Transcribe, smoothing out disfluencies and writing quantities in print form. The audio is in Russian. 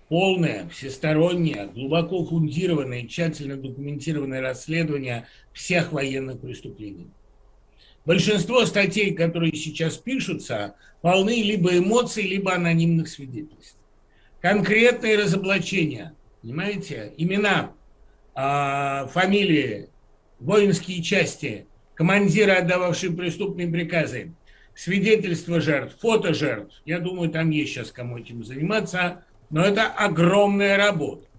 полное, всестороннее, глубоко фундированное и тщательно документированное расследование всех военных преступлений. Большинство статей, которые сейчас пишутся, полны либо эмоций, либо анонимных свидетельств. Конкретные разоблачения, понимаете, имена, фамилии, воинские части, командиры, отдававшие преступные приказы, свидетельства жертв, фото жертв. Я думаю, там есть сейчас кому этим заниматься, но это огромная работа.